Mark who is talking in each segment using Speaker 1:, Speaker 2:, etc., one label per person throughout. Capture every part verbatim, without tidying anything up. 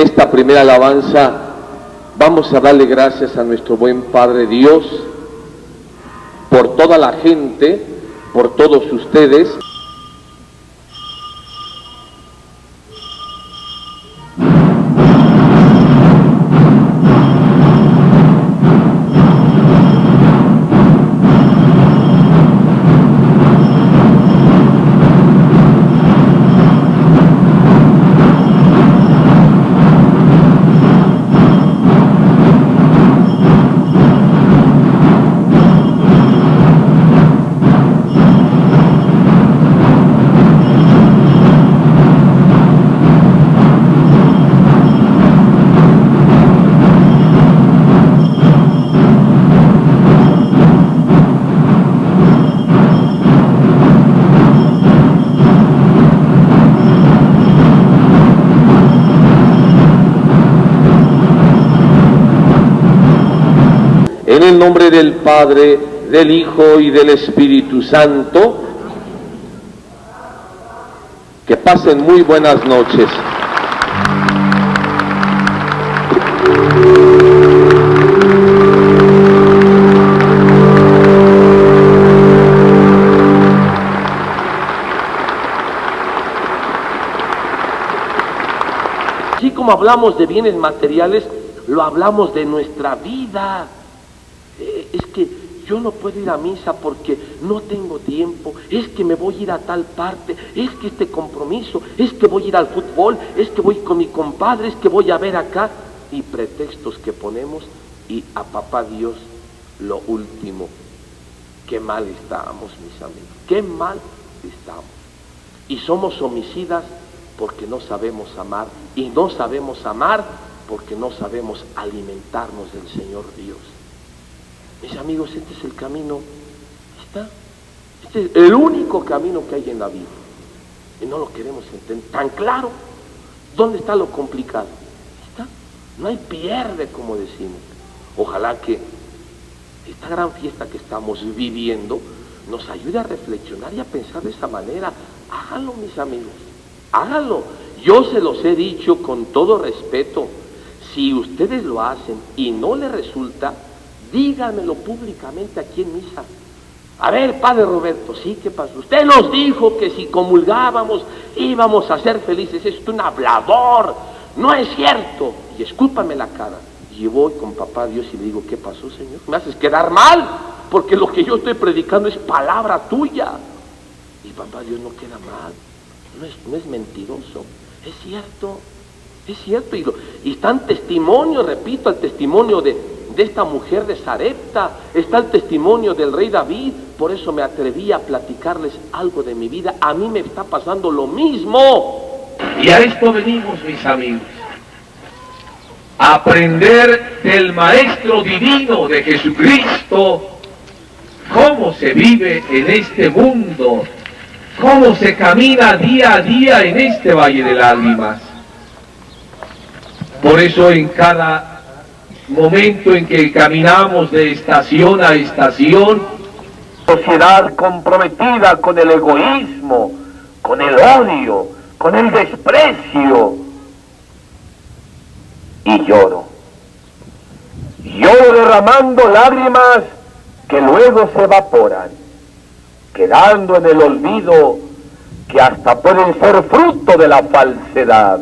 Speaker 1: esta primera alabanza vamos a darle gracias a nuestro buen Padre Dios por toda la gente, por todos ustedes. En el nombre del Padre, del Hijo y del Espíritu Santo, que pasen muy buenas noches. Así como hablamos de bienes materiales, lo hablamos de nuestra vida. Es que yo no puedo ir a misa porque no tengo tiempo, es que me voy a ir a tal parte, es que este compromiso, es que voy a ir al fútbol, es que voy con mi compadre, es que voy a ver acá, y pretextos que ponemos, y a papá Dios lo último. Qué mal estamos, mis amigos, qué mal estamos. Y somos homicidas porque no sabemos amar, y no sabemos amar porque no sabemos alimentarnos del Señor Dios. Mis amigos, este es el camino, ¿está? Este es el único camino que hay en la vida. Y no lo queremos entender tan claro. ¿Dónde está lo complicado? ¿Está? No hay pierde, como decimos. Ojalá que esta gran fiesta que estamos viviendo nos ayude a reflexionar y a pensar de esa manera. Háganlo, mis amigos, háganlo. Yo se los he dicho con todo respeto. Si ustedes lo hacen y no les resulta, díganmelo públicamente aquí en misa. A ver, Padre Roberto, sí, ¿qué pasó? Usted nos dijo que si comulgábamos íbamos a ser felices. Es un hablador, no es cierto. Y escúpame la cara. Y voy con papá Dios y le digo, ¿qué pasó, Señor? Me haces quedar mal, porque lo que yo estoy predicando es palabra tuya. Y papá Dios no queda mal, no es, no es mentiroso, es cierto, es cierto. Y, lo, y están testimonios, repito, el testimonio de... de esta mujer de Sarepta, está el testimonio del rey David. Por eso me atreví a platicarles algo de mi vida. A mí me está pasando lo mismo.
Speaker 2: Y a esto venimos, mis amigos, a aprender del Maestro Divino de Jesucristo cómo se vive en este mundo, cómo se camina día a día en este valle de lágrimas. Por eso en cada momento en que caminamos de estación a estación, sociedad comprometida con el egoísmo, con el odio, con el desprecio, y lloro, lloro derramando lágrimas que luego se evaporan, quedando en el olvido que hasta pueden ser fruto de la falsedad.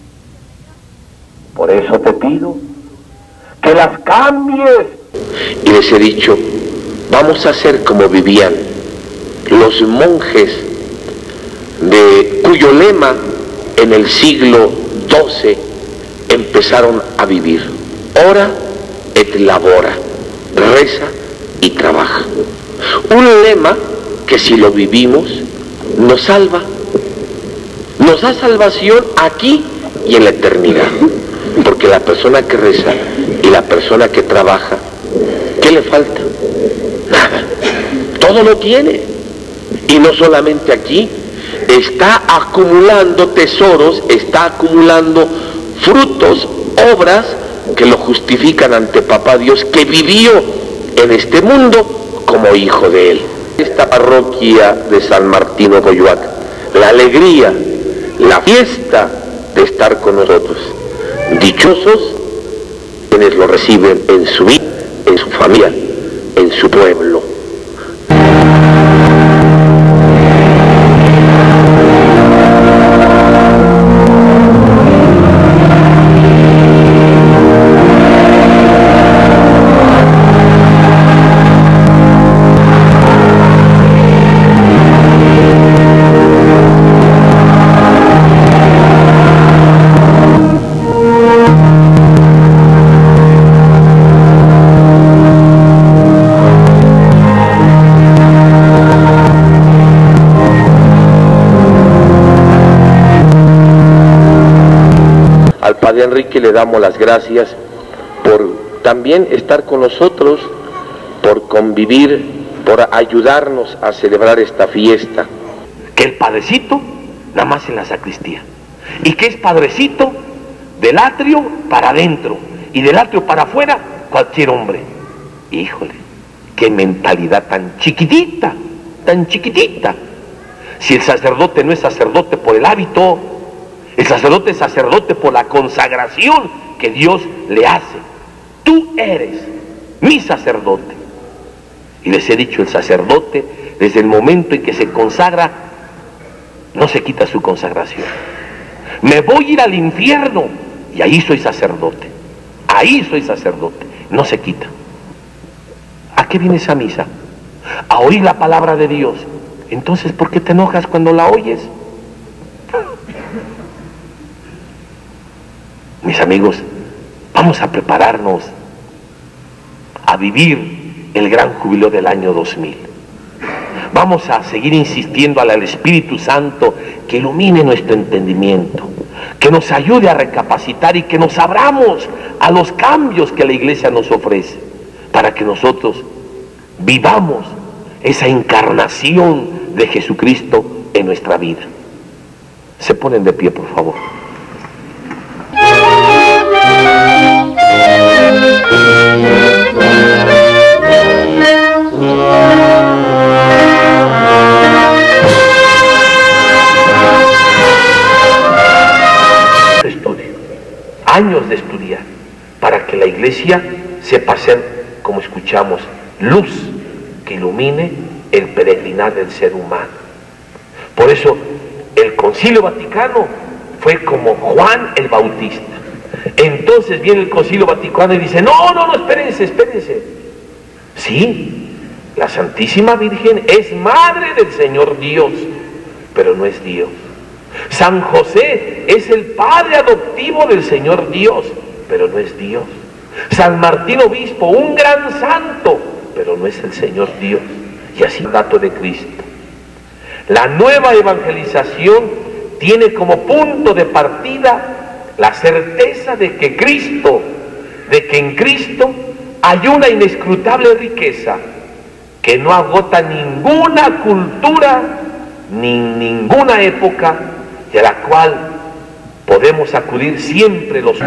Speaker 2: Por eso te pido que las cambies.
Speaker 1: Y les he dicho, vamos a hacer como vivían los monjes de cuyo lema en el siglo doce empezaron a vivir. Ora et labora, reza y trabaja. Un lema que si lo vivimos nos salva, nos da salvación aquí y en la eternidad. Porque la persona que reza y la persona que trabaja, ¿qué le falta? Nada. Todo lo tiene. Y no solamente aquí, está acumulando tesoros, está acumulando frutos, obras que lo justifican ante Papá Dios, que vivió en este mundo como hijo de él. Esta parroquia de San Martín Ocoyoac, la alegría, la fiesta de estar con nosotros. Dichosos quienes lo reciben en su vida, en su familia, en su pueblo. Padre Enrique le damos las gracias por también estar con nosotros, por convivir, por ayudarnos a celebrar esta fiesta.
Speaker 3: Que el padrecito nada más en la sacristía, y que es padrecito del atrio para adentro y del atrio para afuera cualquier hombre. Híjole, qué mentalidad tan chiquitita, tan chiquitita. Si el sacerdote no es sacerdote por el hábito, el sacerdote es sacerdote por la consagración que Dios le hace. Tú eres mi sacerdote. Y les he dicho, el sacerdote, desde el momento en que se consagra, no se quita su consagración. Me voy a ir al infierno y ahí soy sacerdote. Ahí soy sacerdote. No se quita. ¿A qué viene esa misa? A oír la palabra de Dios. Entonces, ¿por qué te enojas cuando la oyes? Mis amigos, vamos a prepararnos a vivir el gran jubileo del año dos mil. Vamos a seguir insistiendo al Espíritu Santo que ilumine nuestro entendimiento, que nos ayude a recapacitar y que nos abramos a los cambios que la Iglesia nos ofrece, para que nosotros vivamos esa encarnación de Jesucristo en nuestra vida. Se ponen de pie, por favor. Estudio, años de estudiar, para que la Iglesia sepa ser, como escuchamos, luz que ilumine el peregrinar del ser humano. Por eso el Concilio Vaticano fue como Juan el Bautista. Entonces viene el Concilio Vaticano y dice, no, no, no, espérense, espérense. Sí, la Santísima Virgen es madre del Señor Dios, pero no es Dios. San José es el padre adoptivo del Señor Dios, pero no es Dios. San Martín Obispo, un gran santo, pero no es el Señor Dios. Y así el dato de Cristo. La nueva evangelización tiene como punto de partida la certeza de que Cristo, de que en Cristo hay una inescrutable riqueza que no agota ninguna cultura ni ninguna época y a la cual podemos acudir siempre los...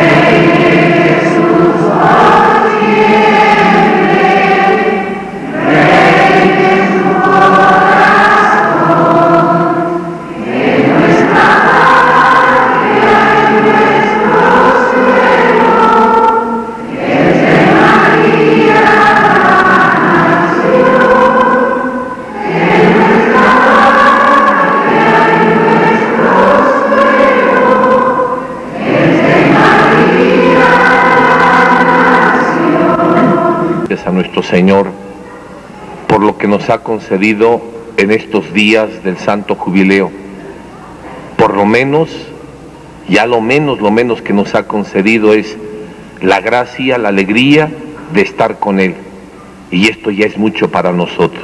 Speaker 3: a nuestro Señor por lo que nos ha concedido en estos días del Santo Jubileo. Por lo menos, ya lo menos, lo menos que nos ha concedido es la gracia, la alegría de estar con Él. Y esto ya es mucho para nosotros.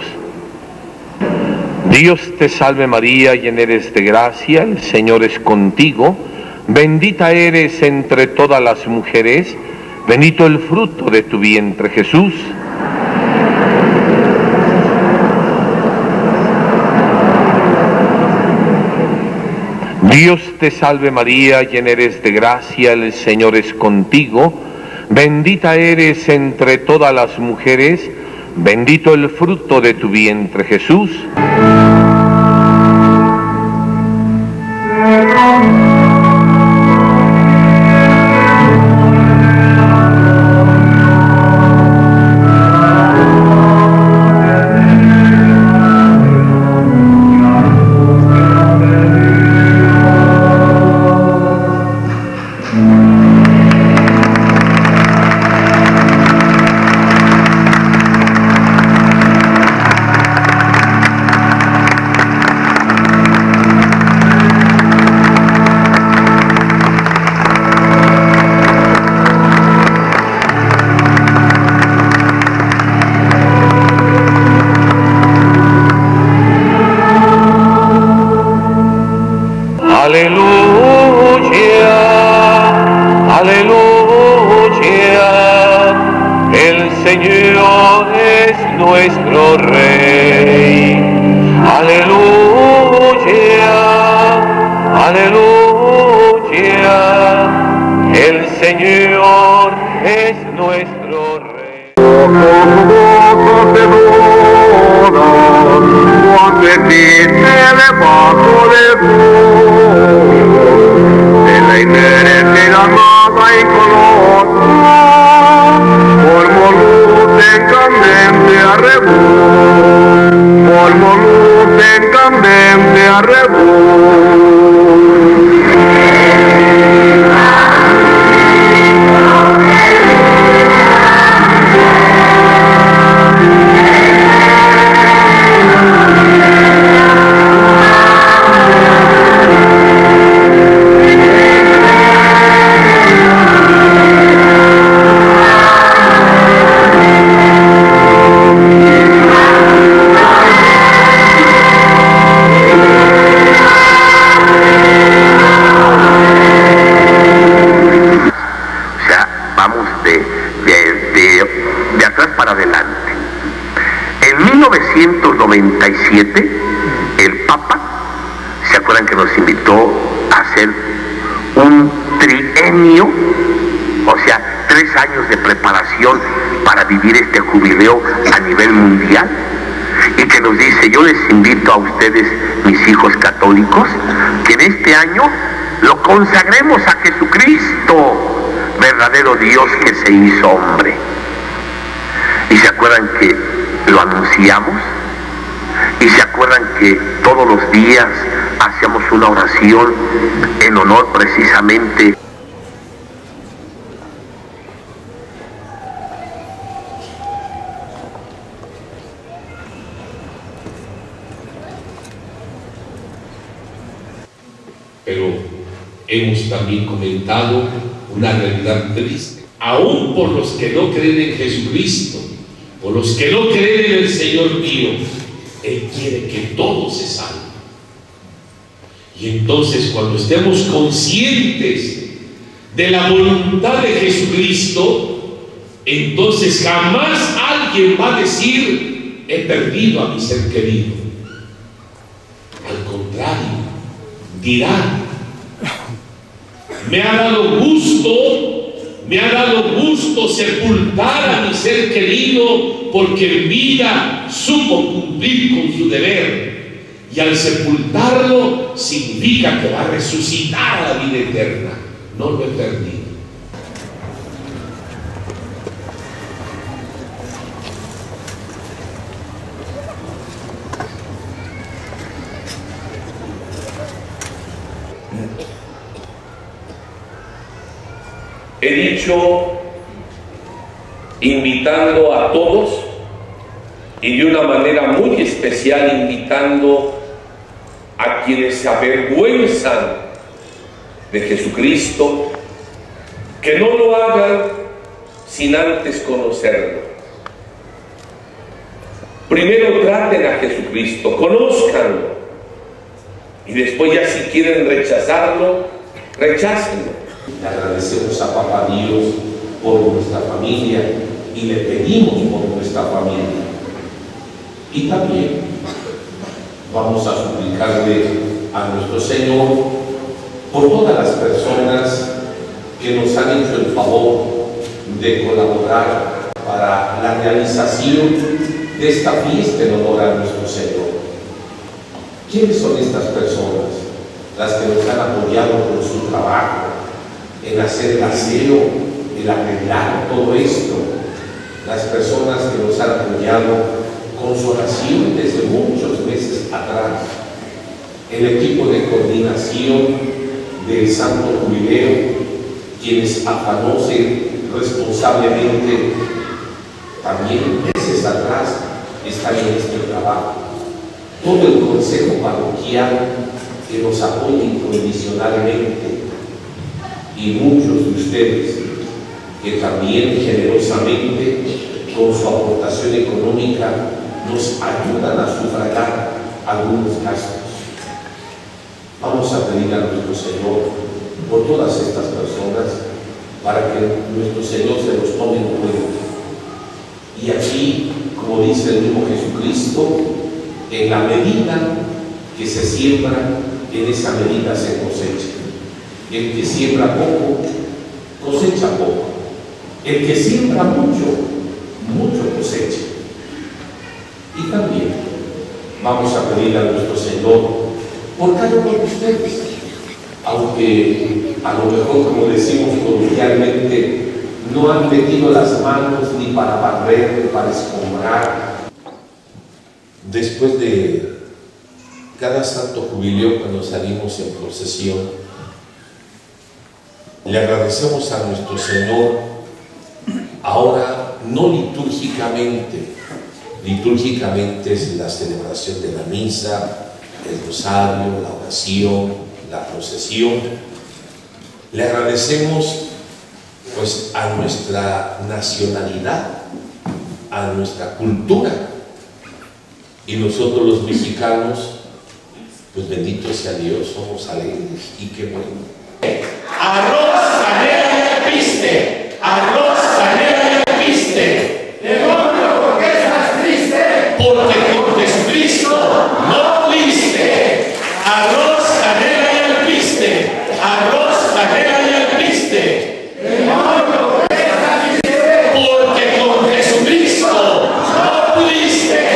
Speaker 3: Dios te salve María, llena eres de gracia, el Señor es contigo, bendita eres entre todas las mujeres, bendito el fruto de tu vientre, Jesús. Dios te salve María, llena eres de gracia, el Señor es contigo, bendita eres entre todas las mujeres, bendito el fruto de tu vientre, Jesús. nuestro Rey. Aleluya, aleluya, el Señor es nuestro Rey.
Speaker 4: Cuando existe debajo del fuego, de la inherencia amada y colosal, formo luz encandente a rebú, formo luz encandente a rebú. noventa y siete, el Papa, ¿se acuerdan que nos invitó a hacer un trienio? O sea, tres años de preparación para vivir este jubileo a nivel mundial. Y que nos dice, yo les invito a ustedes, mis hijos católicos, que en este año lo consagremos a Jesucristo, verdadero Dios que se hizo hombre. Y se acuerdan que lo anunciamos. Y se acuerdan que todos los días hacíamos una oración en honor precisamente.
Speaker 5: Pero hemos también comentado una realidad triste. Aún por los que no creen en Jesucristo, por los que no creen en el Señor Dios, Él quiere que todos se salven. Y entonces, cuando estemos conscientes de la voluntad de Jesucristo, entonces jamás alguien va a decir, he perdido a mi ser querido. Al contrario, dirá, me ha dado gusto, me ha dado gusto sepultar a mi ser querido, porque en vida supo cumplir con su deber. Y al sepultarlo significa que va a resucitar a la vida eterna. No lo he perdido.
Speaker 3: He dicho, invitando a todos, y de una manera muy especial invitando a quienes se avergüenzan de Jesucristo, que no lo hagan sin antes conocerlo. Primero traten a Jesucristo, conózcanlo, y después ya si quieren rechazarlo, rechácenlo.
Speaker 5: Le agradecemos a Papá Dios por nuestra familia y le pedimos por nuestra familia. Y también vamos a suplicarle a nuestro Señor por todas las personas que nos han hecho el favor de colaborar para la realización de esta fiesta en honor a nuestro Señor. ¿Quiénes son estas personas? Las que nos han apoyado con su trabajo, en hacer el aseo, el arreglar todo esto. Las personas que nos han apoyado con su oración desde muchos meses atrás. El equipo de coordinación del Santo Jubileo, quienes afanosen responsablemente también meses atrás están en este trabajo. Todo el consejo parroquial que nos apoya incondicionalmente, y muchos de ustedes que también generosamente con su aportación económica nos ayudan a sufragar algunos gastos. Vamos a pedir a nuestro Señor por todas estas personas para que nuestro Señor se los tome en cuenta. Y aquí, como dice el mismo Jesucristo, en la medida que se siembra, en esa medida se cosecha. El que siembra poco, cosecha poco. El que siembra mucho, mucho cosecha. Y también vamos a pedirle a nuestro Señor por cada uno de ustedes, aunque a lo mejor, como decimos coloquialmente, no han metido las manos ni para barrer ni para escombrar. Después de cada santo jubileo, cuando salimos en procesión, le agradecemos a nuestro Señor, ahora no litúrgicamente, litúrgicamente es la celebración de la misa, el rosario, la oración, la procesión. Le agradecemos pues a nuestra nacionalidad, a nuestra cultura, y nosotros los mexicanos, pues bendito sea Dios, somos alegres y qué bueno.
Speaker 6: Arroz, canela y piste, arroz, canela y piste. Demonio, ¿por qué estás triste? Porque con Jesucristo no viste. Arroz, canela y piste, arroz, canela y piste. Demonio, ¿por qué estás triste? Porque con Jesucristo no pudiste.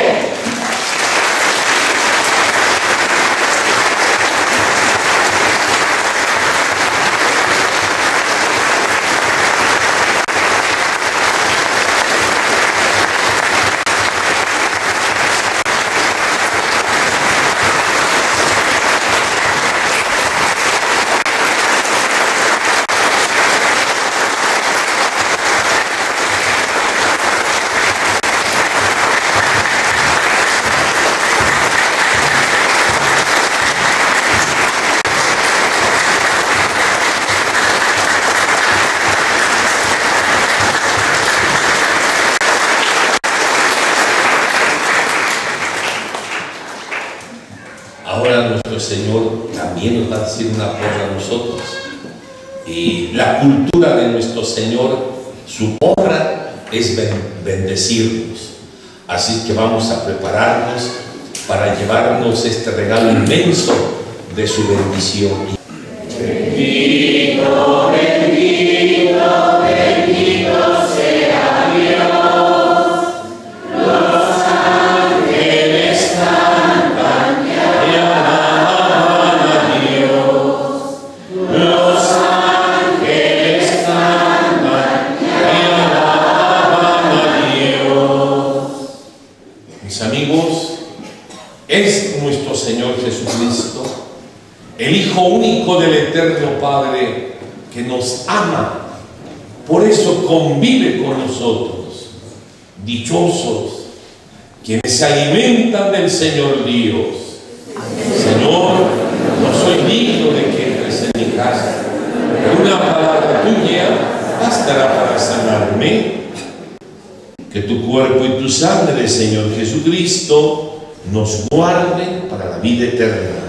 Speaker 5: Ahora nuestro Señor también nos va a decir una porra a nosotros. Y la cultura de nuestro Señor, su porra es bendecirnos. Así que vamos a prepararnos para llevarnos este regalo inmenso de su bendición.
Speaker 6: Bendito, bendito, bendito sea Dios. Los ángeles cantan y alaban a Dios. Los ángeles cantan y alaban a Dios.
Speaker 5: Mis amigos, es nuestro Señor Jesucristo, el Hijo único del Eterno Padre, que nos ama. Por eso convive con nosotros. Dichosos quienes se alimentan del Señor Dios. Señor, no soy digno de que entres en mi casa, pero una palabra tuya bastará para sanarme. Que tu cuerpo y tu sangre, Señor Jesucristo, nos guarden para la vida eterna.